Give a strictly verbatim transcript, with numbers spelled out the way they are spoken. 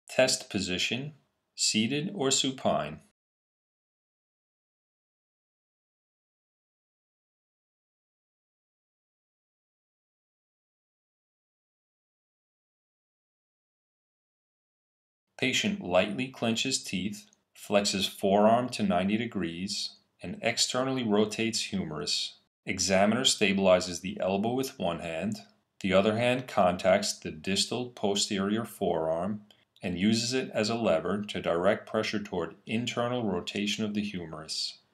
Test position, seated or supine. Patient lightly clenches teeth, flexes forearm to ninety degrees, and externally rotates humerus. Examiner stabilizes the elbow with one hand. The other hand contacts the distal posterior forearm and uses it as a lever to direct pressure toward internal rotation of the humerus.